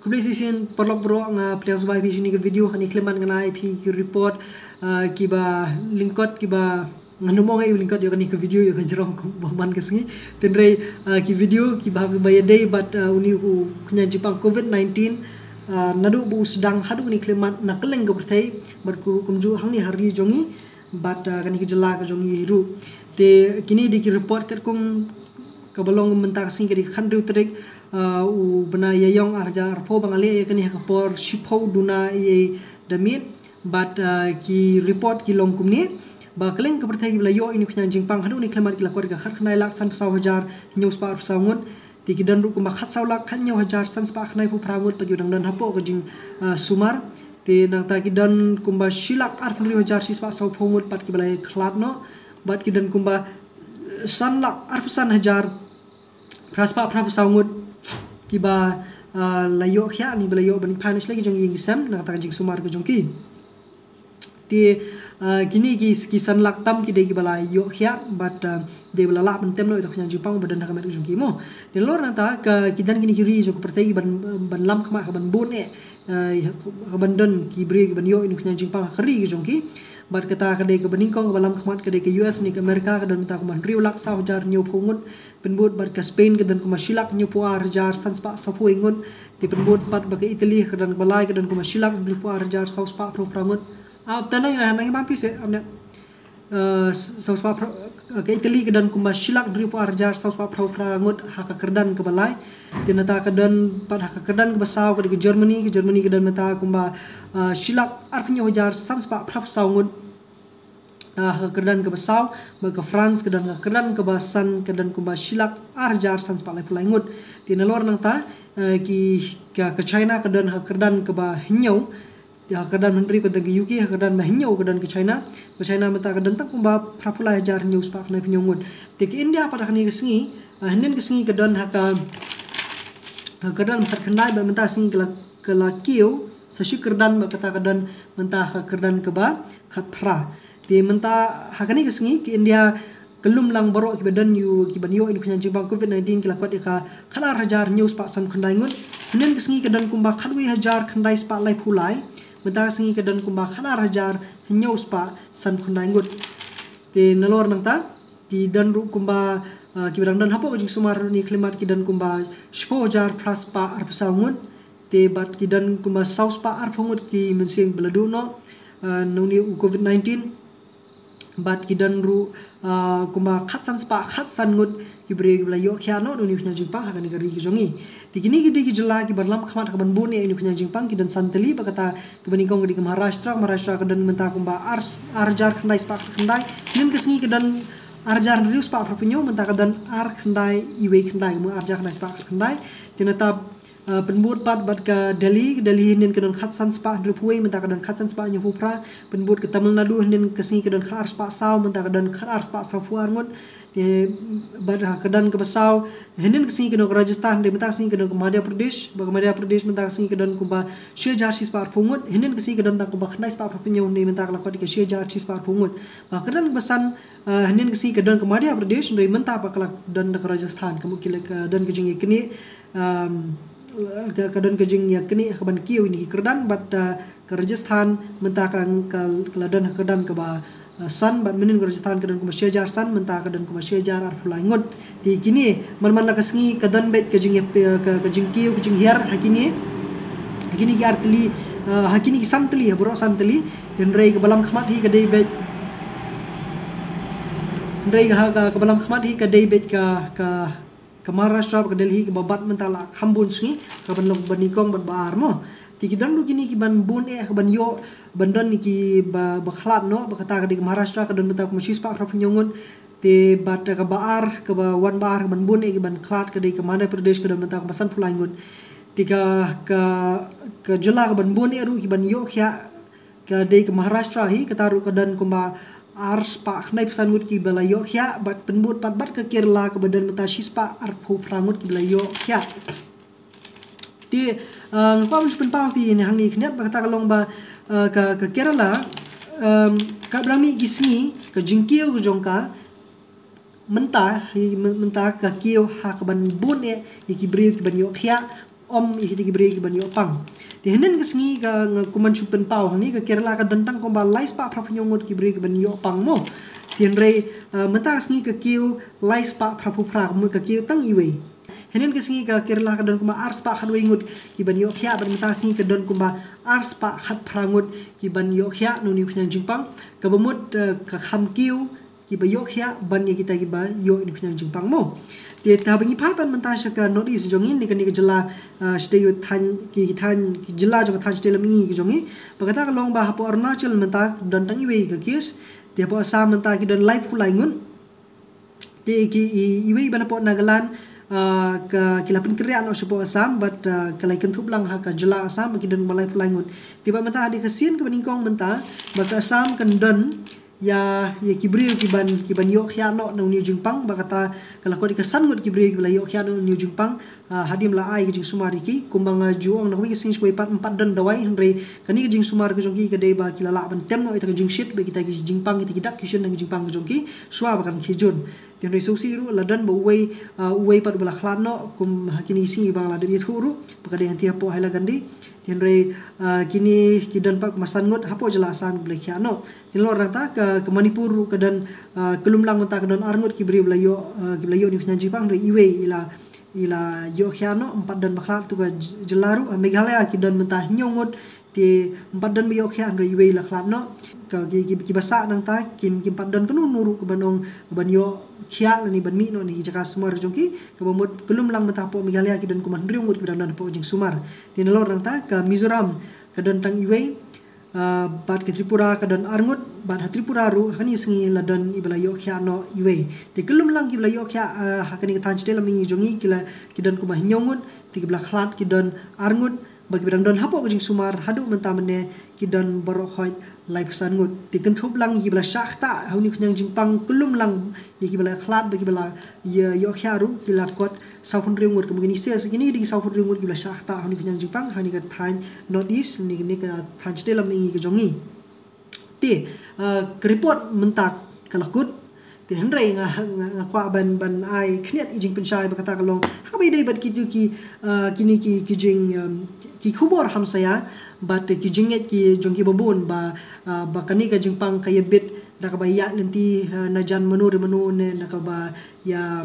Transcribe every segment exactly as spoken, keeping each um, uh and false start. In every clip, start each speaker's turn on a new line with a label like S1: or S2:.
S1: Kebetulan perlu bro nga pilihan sebagai video ni ke video kan ikliman kena I P ki report kiba linkot kiba nganumong ay linkot yo kan ke video yo kan jerong man kesengi tenrei ki video kiba bayadai but uni ku kenya Jepang COVID nineteen nadu bu sedang hadu ni ikliman nakeleng ke bertai berku kumju hang ni hari jongi but kan ke jela ke jongi hiru te kini di ki report kat kum kabalong mentak sing ke di khandru trik u bena yayong arja arpo bangali ya kani kapor shipau duna ye damit but ki report ki longkum ni ba keleng ke pertai bila yo ini kenya jingpang hadu ni klemat ki lakor ka khat khnai lak san saw hajar news pa sawngun ti ki dan ru kum khat saw lak khan nyaw hajar san spa khnai pu prangut pagi dang dan hapo ke jing sumar ti nang ta ki dan kumba shilak ar khri hajar sispa saw phongut pat ki bala khlat no bat ki dan kumba san lak ar san hajar praspa prapu sawngut kiba layo khya ni belayo bani panish lagi jong ying sam na kata jing sumar ke jong ki ti kini ki kisan laktam ki de ki bala yo khya but de bala la bentem lo itu khnya jipang badan ka mer jong ki mo de lor na ta ka kidan kini ki ri jo ko pertai ban ban lam khma ban bun e ban don ki bri ban yo ini khnya jipang khri ki jong ki bat kata ka de ka baningkong ka balam khmat ka de ka U S ni ka Amerika ka dan ta ko man riu lak sa hajar nyu phungut penbut bat ka Spain ka dan ko masilak nyu pu hajar sanspa sapu ingun ti penbut bat ba ka Italy ka dan balai ka dan ko masilak nyu pu hajar sauspa pro prangut ap tanai na nang mampis e amna sauspa ka Italy ka dan ko masilak nyu pu hajar sauspa pro prangut ha ka kerdan ka balai ti nata ka dan pat ha ka kerdan ka basaw ka de Germany ka Germany ka dan mata ko ba silak ar nyu hajar sanspa pro sawngut ah kedan ke Basau ke France kedan ke kedan ke Basan kedan ke Basilak arjar sans palai pulangut di nelor nang ta ki ke China kedan ke kedan ke ba hinyau ya kedan menteri kedan ke U K kedan ba hinyau kedan ke China ke China mata kedan tak kumba prapula ajar news pak na pinyungut di ke India pada kini kesengi henen kesengi kedan haka kedan mat kendai ba menta sing ke lakiu sashi kedan ba kata kedan menta kedan ke ba khatra di menta hakani kesengi ki India kelum lang baro ki badan yu ki banyo in kenya jibang COVID nineteen ki lakot ka khana hajar news pa san khandai ngun nen kesengi kedan kumba khalwi hajar khandai spa lai phulai menta kesengi kedan kumba khana hajar news pa san khandai ngut di nalor nang ta di dan ru kumba ki badang dan hapo jing sumar ni klimat ki dan kumba spo hajar pras pa ar pasangun te bat ki dan kumba saus pa ar phongut ki mensing beladu no nuni COVID nineteen bat kidan ru kuma khatsan spa khatsan ngut ki bre bla yo khiano do ni khnya jingpang ha kan gari ki jongi tikini ki di ki jela ki barlam khmat ka ban bun ni khnya jingpang ki dan santeli bakata ki bani kong di Maharashtra Maharashtra ka dan menta kumba ars arjar khandai spa khandai nin kesngi ki dan arjar riu spa propinyo menta ka dan ar khandai iwe khandai mu arjar khandai spa khandai tinata penbut bat bat ke Delhi Delhi nin ke dan khatsan spa drupuai menta ke dan khatsan spa nyu pupra penbut ke Tamil Nadu nin ke sini ke dan khar spa saw menta ke dan khar spa saw fuar ngut di bat ke dan ke Basau nin ke sini ke dan Rajasthan di menta sini ke dan ke Madhya Pradesh ba Madhya Pradesh menta sini ke dan kumba shejar si spa pungut nin ke sini ke dan ta kumba khnai spa propinyo ni menta ke lakot ke shejar si spa pungut ba ke dan basan nin ke sini ke dan ke Madhya Pradesh ni menta pa ke dan ke Rajasthan kamu kila ke dan ke jingi kini kedan kejing ya kini kaban kiu ini kerdan bat ke Rajasthan mentakan ke kedan kedan ke ba san bat menin ke Rajasthan kedan ke Shejar san menta kedan ke Shejar ar fulangut di kini man-man la kesengi kedan bet kejing ke kejing kiu kejing hiar hakini hakini ki artli hakini ki samtli ya bro samtli den rei ke balam khmat hi kedai bet rei ke balam khmat hi kedai bet ka ka ke Maharashtra ke Delhi ke babat mentala khambun sungi ke ban lok banikong ban bar mo ti kidan lu kini ki ban bun e ke ban yo bandan ni ki ba bakhlat no ba kata ke Maharashtra ke dan meta ko masis pa rap nyongun te bat ke baar ke ba wan bar ban bun e ke ban khlat ke ke Madhya Pradesh ke dan meta ko basan pulangun ti ka ke ke jela ke ban bun e ru ki ban yo khya ke de ke Maharashtra hi ke taru ke dan kumba ars pa khnai pesan ngut ki belayo khya bat penbut pat bat ke Kerala ke badan meta sispa ar phu prangut ki belayo khya ti ngpa mun pen pa pi ni hang ni khnet ba kata kalong ba ke ke Kerala ka brami gisni ke jingkiu ke jongka menta hi menta ka kiu ha ke ban bun e ki bri ki ban yo khya om i hiti gibre ki ban yo pang ti henen kesngi ka kuman chupen pau hang ni ka Kerala ka dantang ko ba lais pa pra nyongot gibre ki ban yo pang mo ti re mata kesngi ka kiu lais pa pra pu pra mo ka kiu tang iwe henen kesngi ka Kerala ka don kuma ars pa khat wengut ki ban yo khya ban mata kesngi ka don kuma ars pa khat prangut ki ban yo khya no ni khnyang jingpang ka bamut ka kham kiu ki ba yo khya ban ye kita ki ba yo ni khnyang jingpang mo ti ta bangi pai pan manta shaka not is jongin ni kan ni jela stay yu than ki than ki jela jo than stay lamingi ki jongi bagata ka long ba hapo Arunachal manta don tang iwe ka kis ti hapo Assam manta ki don live fulai ngun ti ki iwe ban hapo Nagaland ka kilapin kriya no sipo Assam but kalai kentup lang ha ka jela Assam ki don malai fulai ngun ti ba manta adi kasien ka baningkong manta baka Assam kan don ya ya kibriu kiban kiban yo khya no no ni jingpang bakata kala ko dikasan ngut kibriu kibla yo khya no ni jingpang hadim la ai jing sumari ki kumbang juang no wi sing skoi pat empat dan dawai henre kani jing sumar ki jongki ka dei ba kilala ban tem no ita jing shit be kita ki jingpang kita kidak kishen nang jingpang jongki swa bakan khijun tin re so siru ladan bo wei wei pat bala khlan no kum hakini sing bang la de thuru bakade hanti apo haila gandi tin re kini kidan pak masan ngut hapo jelasan ble khya no tin lor rang ta ke Manipur ke dan kelumlang ta ke dan arngut ki bri bla yo ki bla yo ni khnya jipang re iwe ila ila yo khya no empat dan bakla tu ka jelaru Meghalaya ki dan mentah nyongut ti empat dan yo khya re iwe ila khlat no ka ki ki basa nang ta kin ki empat dan kenu nuru ke banong ban yo khya ni ban mi no ni jaka sumar jongki ke bamut kelumlang mata po Meghalaya ki dan kuman riungut ki dan po jing sumar tin lor rang ta ke Mizoram ke dan tang iwe Uh, bat ke Tripura ka don arngut bat ha Tripura ru hani singi la don ibla yo khya no iwe te kelum lang ki bla yo khya uh, hakani ka tanch la mi jongi kila ki don kuma nyongut ti bla khlat ki don arngut bagi bidang don hapo jing sumar hadu mentamane ki don borokhoi lai pesan ngut ti kentup lang ki bla shakhta hauni khnyang jingpang kelum lang ki bla khlat bagi bla yo khya ru kila kot saupun riungut kemungkinan isi segini di saupun riungut ki bla shakhta hauni khnyang jingpang hani ka than not is ni ni ka than dalam ini ke jongi ti report mentak kalakut ti hendrai nga nga kwa ban ban ai khniat ijing penchai bakata kalong habai dei bat ki ki kini ki ki jing ki khubor hamsaya bat ki jinget ki jongki babun ba bakani ka jingpang kayebit nakaba ya nanti najan menu menu ne nakaba ya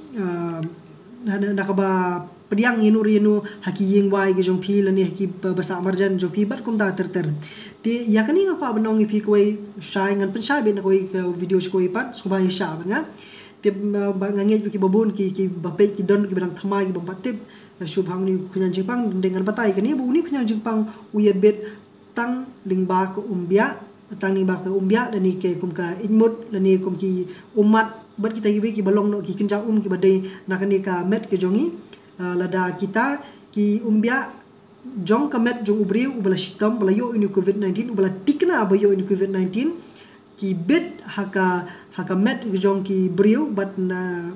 S1: nakaba pediang inu rinu haki ying wai ke jong phi lani haki basa marjan jong phi bat kum ta ter ter ti yakani ngapa banong phi koi shai ngan penshai be koi video koi pat suba ya sha nga ti ba ngange ki babun ki ki bape ki don ki berang thamai ki bompat tip subhang ni khunyan jingpang dengan batai kani bu ni khunyan jingpang uye bet tang lingba ko umbia tang lingba ko umbia lani ke kum ka inmut lani kum ki umat bat kita ki be ki balong no ki kinja um ki badai nakani ka met ke jongi Uh, lada kita ki umbia jong kamet jong ubriu ubala shitam bala yo ini covid nineteen ubala tikna ba yo ini covid nineteen ki bit haka haka met jong ki briu bat na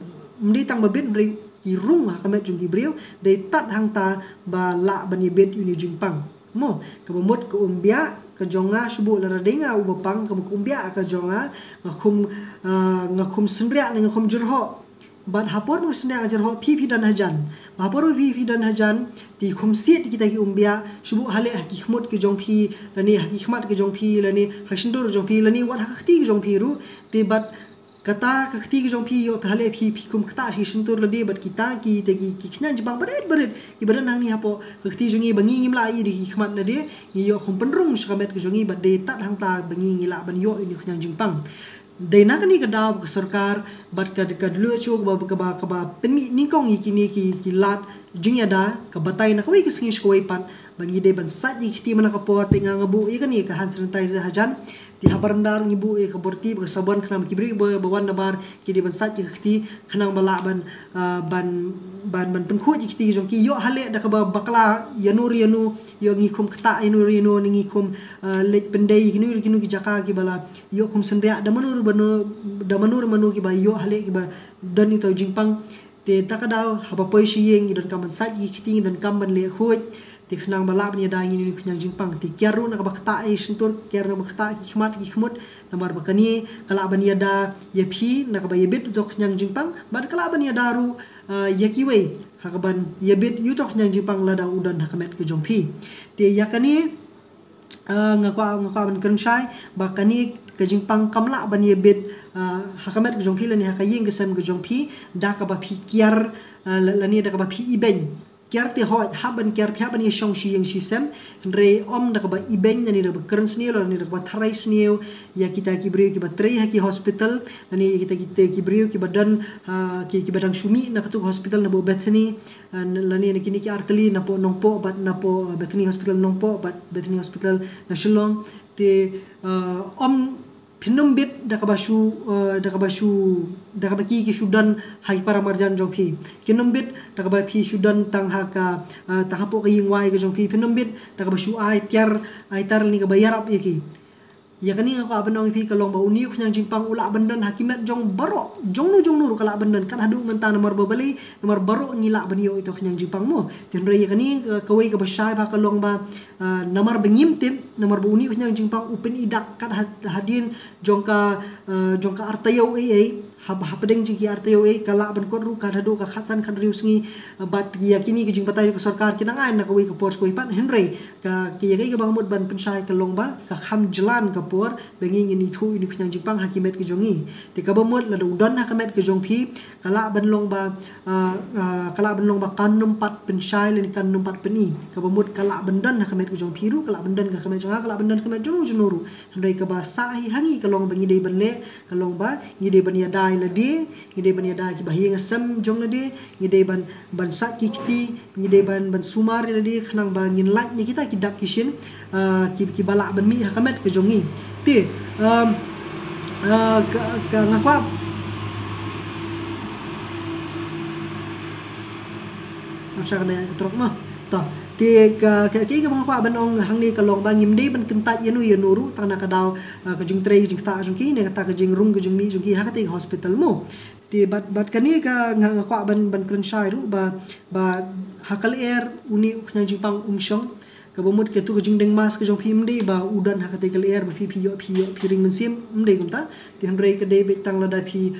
S1: mdi tang ba bit ri ki rung haka met jong ki briu dei tat hang ta ba la ban ye bit ini jingpang mo ka mot ko umbia ka jonga subu la radenga ubapang ka umbia ka jonga ngakum uh, ngakum sendria ngakum jurho bat hapor mo senda ajar ho pi pi dan hajan hapor pi pi dan hajan ti khumsit kita ki umbia subu hale hakikmat ki jong pi lani hakikmat ki jong pi lani haksindor jong pi lani wat hakti ki jong pi ru ti bat kata hakti ki jong pi yo hale pi pi kum kata si sintur ladi bat kita ki te ki ki khnan jibang berit berit ki badan nang ni hapo hakti jongi bangi ngim la i di hikmat na de ni yo khum penrung sakamet ki jongi bat de tat hang ta bangi ngila ban yo ini khnyang jingpang dei nakani ka daw ka sarkar bat ka ka dulu chu ka ka ba ka ba penmi ningkong ikini ki ki lat jingya da ka batay na kawai ka singi skoi pan bangi de ban sat ji khiti mana ka pot pe nga ngabu ikani ka hand sanitizer hajan ti habarndar ngibu e ka borti ka sabon khnam kibri bo bawan na bar ki de ban sat ji khiti khnang bala ban ban ban ban pen khu ji khiti jong ki yo hale da ka ba bakla yanu yanu yo ngi khum khata inu rino ngi khum lek pendai kinu kinu ki jaka ki bala yo khum sendria da manur bano da manur manu ki ba yo hale ki ba dan itu jingpang te takadaw haba poi shiyeng dan kaman saji khiti dan kamban le khoi ti khnang bala ban ya da ngi ni knyang jingpang ti kyaru na bakta ai sintur kyer na bakta ki khmat ki khmut namar bakani kala ban ya da ya phi na ba yebit jok knyang jingpang bar kala ban ya daru ya kiwe hakaban yebit yutok knyang jingpang lada udan hakamet ke jongphi ti yakani ngakwa ngakwa ban krenshai bakani ke jingpang kamla ban yebit hakamet ke jongphi lani hakaying kesem ke jongphi da ka ba phi kyar lani da ka ba phi iben kyar te ho haban kyar pha ban ye shong shi yang shi sem re om da ka ba iben ni da ba kern sneo ni da ba tharai sneo ya kita ki brio ki ba trei ha ki hospital ni kita kita ki brio ki badan ki ki badang shumi na ka tu hospital na bo Bethany lani ni kini ki arteli na po nongpo bat na po Bethany hospital nongpo bat Bethany hospital na Shillong te om pinum bit da ka basu da ka basu da ka baki ki sudan hai para marjan jongphi kinum bit da ka ba phi sudan tang ha ka tang ha po ka ying wai ka jongphi pinum bit da ka basu ai tiar ai tar ni ka bayar ap yaki ya kani ngako abanong phi ka long ba uni khnyang jingpang ula bandan hakimet jong baro jong nu jong nu kala bandan kan hadu menta nomor babali nomor baro ngila banio ito khnyang jingpang mo tin re ya kani kawai ka basai ba ka long ba nomor bengim tim nomor bu uni khnyang jingpang upen idak kan hadin jong ka jong ka artayo ai ai hab hapadeng jing ki artayo ai kala ban ko ru ka hadu ka khatsan kan rius ngi bat ya kini ki jing patai ka sarkar kinang ai na kawai ka pors ko ipan henry ka ki ya ka bangmut ban pensai ka long ba ka kham jalan ka por bengi ni thu ini knyang jingpang hakimet ke jongi te ka bamut la udan hakimet ke jongphi kala ban long ba kala ban long ba kan numpat pensai ni kan numpat peni ka bamut kala bandan hakimet ke jongphi ru kala bandan ka hakimet jonga kala bandan hakimet jong junuru henry ka ba sahi hangi ka long bengi dei ban le ka long ba ngi dei ban ya dai la de ngi dei ban ya dai ki bahiyang sam jong la de ngi dei ban ban sak ki kiti ngi dei ban ban sumar la de khnang ba ngin lak ni kita ki dak kishin ki ki bala ban mi hakimet ke jongi ti um ka ngakwa masa kana trok ma ta ti ka ka ki ka ngakwa banong hangni ka long ba ngim dei ban kentat yanu yanuru tang na ka daw ka jing trei jing ta jing ki ne ka ta ka jing rung ka jing mi jing ki ha ka te hospital mo ti bat bat kani ka ngakwa ban ban kren shai ru ba ba hakal air uni khnyang jingpang umshong ka bamut ke tu ka jing deng mas ka jong phim dei ba udan ha ka te ka air ba phi phi yo phi yo phi ring mensim mdei kumta ti hanrei ka dei betang lada phi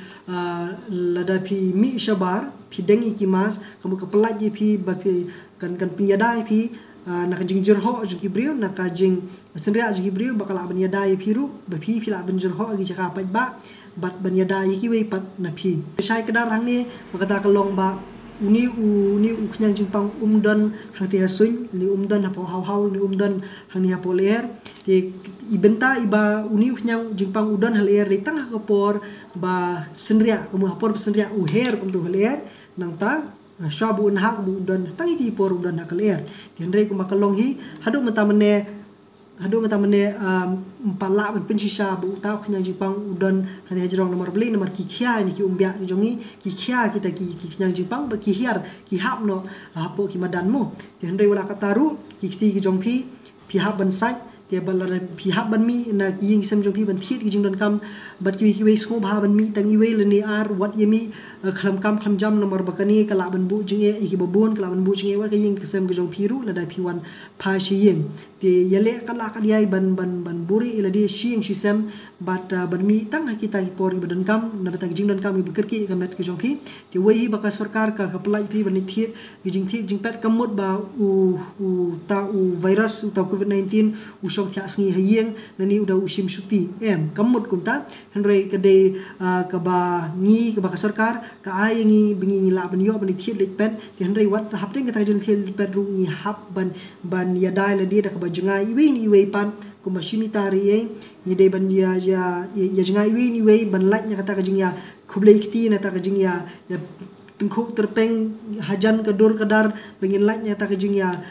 S1: lada phi mi shabar phi deng iki mas kamu ka pelaj phi ba phi kan kan pi yadai phi na ka jing jerho jing kibrio na ka jing senria jing kibrio bakal ban yadai phi ru ba phi phi la ban jerho agi jaka pat ba bat ban yadai ki wei pat na phi sai kadar hang ni makata ka long ba uni uni uknyang jingpang umdan hang ti hasuin ni umdan hapo haw haw ni umdan hang ni hapo ler ti ibenta iba uni uknyang jingpang udan haler ri tang hakapor ba senria kamu hapor senria uher kum tu haler nang ta shabu unhak bu udan tang ti por udan haler ti henrei kum makalong hi hadu mata mene hadu mata mene empala men pensisa bu ta khnyang jingpang udan hani hajrong nomor beli nomor ki khia ni ki umbia ki jongi ki khia kita ki ki khnyang jingpang ba ki hiar ki hap no hapo ki madan mo ti henrei wala kataru ki ki ki jongphi pi hap ban sai ti balar pi hap ban mi na ki ying sem jongphi ban thit ki jing don kam bat ki ki wei sko bha ban mi tang i wei le ni ar wat yemi khlam kam khlam jam nomor bakani kala ban bu jing e ki babon kala ban bu jing e wa ki ying sem ki jongphi ru la da pi wan pha shi ying ti yele kala kadiai ban ban ban buri ila di shing shi sem bat ban mi tang kita ki pori badan kam na bata jing don kam bi kerki kamet ki jongphi ti wei baka sarkar ka ka pelai pi ban thit ki jing thit jing pet kamut ba u u ta u virus u ta covid nineteen u shok thya sngi hayeng nani uda usim shuti em kamut kunta henrei ka de ka ba ngi ka ba sarkar ka ai ngi bingi la ban yo ban thit lek pen ti henrei wat hap teng ka ta jing thit pet ru ngi hap ban ban ya dai la di da ka ba jengai iwe ni iwe pan kuma shimitari ye ni de ban ya ya ya jengai iwe ni iwe ban lak nya kata ka jing ya khublei kiti na ta ka jing ya ya tengku terpeng hajan ke dur kedar bengin lak nya ta ka jing ya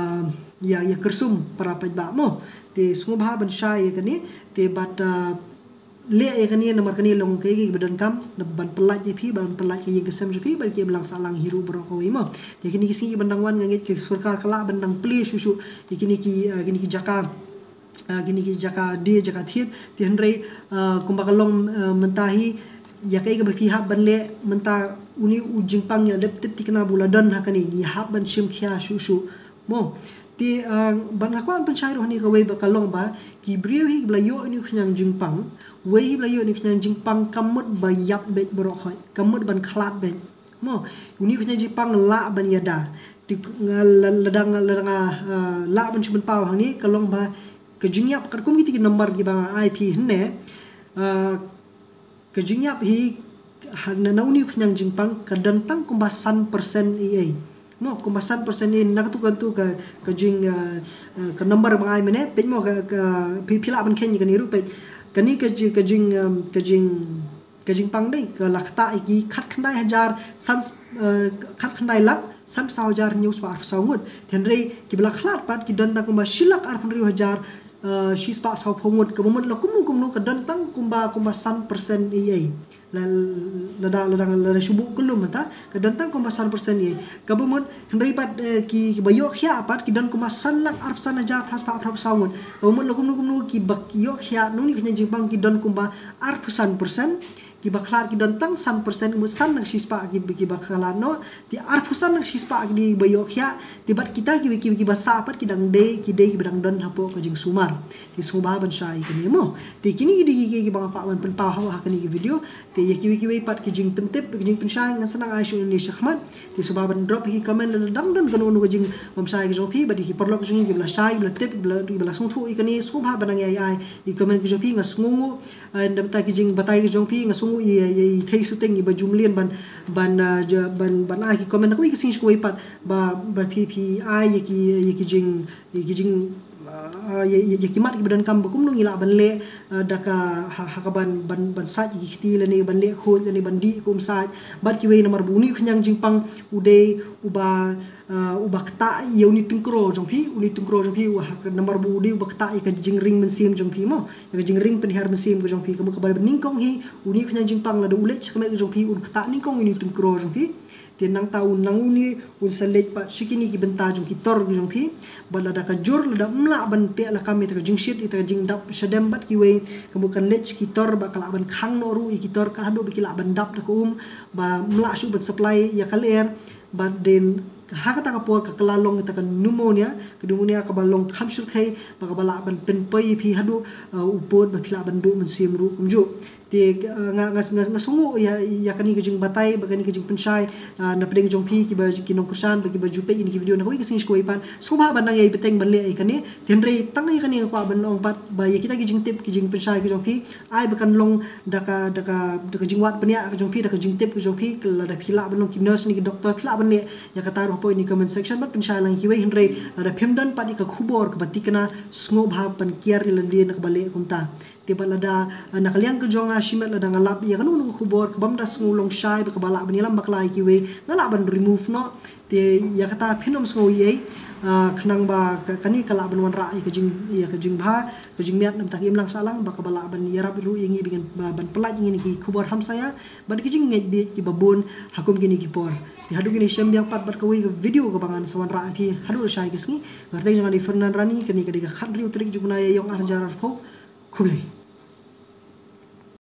S1: ya ya kersum para pajba mo te sumubha ban shai ya kani te bat le ya kani nomor kani long ke gi badan kam ban pelaj ye phi ban pelaj ye gesem je phi ban ke belang salang hiru bro ko mo te kini kisi bandang wan ngit ke sarkar kala bandang pli susu te kini ki kini ki jaka kini ki jaka de jaka thit ti henrei kumbakalong mentahi ya kai ga baki hab ban le menta uni ujing pang ya lep tip tikna buladan hakani ni hab ban shim khia susu mo ti ban ngakwan penchai roh ni ka wei ba kalong ba ki brio hi bla yo ni khnyang jingpang wei hi bla yo ni khnyang jingpang kamut ba yap bet bro khoi kamut ban khlat bet mo uni khnyang jingpang la ban yada ti ladang ladang la ban chuman paw hang ni kalong ba ka jingyap kar kum ki number ki ba I P hne ka jingyap hi na nauni khnyang jingpang ka dantang kum ba san percent E A mo kumasan persen ni nak tu kan tu ka ka jing ka number mangai mene pe mo ka pi pila ban khen ni kan iru pe kani ka ji ka jing ka jing ka jing pang dei ka lakta iki khat khandai hajar san khat khandai lak san sao jar news pa sao ngut then re ki bla khlat pat ki dan ta kumba shilak ar phun ri hajar shi spa sao phongut ka momon la kumnu kumnu ka dan tang kumba kumba san persen E A lada lada lada subuh kelum mata kadantang kumasan persen ni kabumut hendri pat ki bayok khia pat ki dan kumasan lak arp sana jar pras pa prap saun kabumut lokum lokum nu ki bak yok khia nuni khnya jingpang ki dan kumba arp san persen ki baklar ki dantang san persen musan nak sispa ki ki bakala no ti arpusan nak sispa di bayok khia ti bat kita ki ki ki basa pat ki dang de ki de ki badang dan hapo ka jing sumar ti suba ban sai ki mo ti kini di ki ki bang pa ban pen pa ha kini ki video ti ye ki ki pat ki jing temtep ki jing pensai ngan sanang aisu Indonesia khmat ti suba ban drop ki comment dang dan kan nu ka jing mam sai ki jopi badi ki perlok jing ki bla sai bla tip bla bla sung thu ikani suba banang ai ai i comment ki jopi ngasungu ndam ta ki jing batai ki jopi ngasungu i i thei suting i ba jumlian ban ban ban ban ai ki comment ko ki sing ko pat ba ba P P I ye ki ye ki jing ye ki jing ye ye ki mat ki badan kam kum nung ila ban le daka hakaban ban ban sa ki khti le ne ban le khol le ban di kum sa bat ki we nomor buni khnyang jingpang ude uba ubakta ye uni tungkro jongpi uni tungkro jongpi wa nomor bu ude ubakta ka jing ring mensim jongpi mo ka jing ring penhar mensim ko jongpi kamu kabar ningkong hi uni khnyang jingpang la do ulet chkme jongpi un kta ningkong uni tungkro jongpi ti nang tahu nang uni un selej pat sikini ki benta jong ki tor jong pi bala da ka jur la da mla ban te la kami ta jing shit ita jing dap shadem bat ki we kamu kan lech ki tor ba kala ban khang no ru ki tor ka hado bi ki la ban dap da ko um ba mla su bat supply ya kaler ba den ha kata ka por ka kalalong ta kan pneumonia ke pneumonia ka balong khamsul khai ba ka bala ban pen pai pi hadu upod ba kila ban du men sim ru kumju ti nga nga nga sungu ya ya kani ke jing batai ba kani ke jing pensai na pedeng jong pi ki ba ki nong kusan ba ki ba jupe ini ki video na ko ki sing ko ipan suba ban nang ai peteng ban le ai kani tenre tang ai kani ko ban long pat ba ya kita ki jing tip ki jing pensai ki jong pi ai ba kan long daka daka daka jing wat pania ka jong pi daka jing tip ki jong pi la da phila ban long ki nurse ni ki doctor phila ban le ya kata ro po ini comment section bat pensai lang ki we henre la da phimdan pat ka khubor ka batikana sngo bha pan kiar le le na ka bale kumta tiba lada nakalian ke jonga shimet lada ngalap ya kan unu khubor ke bamda ngulong shai ba bala banilam baklai ki we ngala ban remove no te ya kata phinom sngo ye khnang ba kani kala ban wan ra ke jing ya ke jing bha ke jing miat nam takim lang salang ba bala ban yarab ru yengi bigen ban pelaj ngi ki khubor ham saya ban ke jing ngai bi ki babun hakum gini ki por ti hadu gini shem yang pat bat ka we video ka bangan sawan ra ki hadu shai ke sngi ngarteng jangan di fernan rani kani ke diga khat riu trik jugna ye yong arjar pho खुले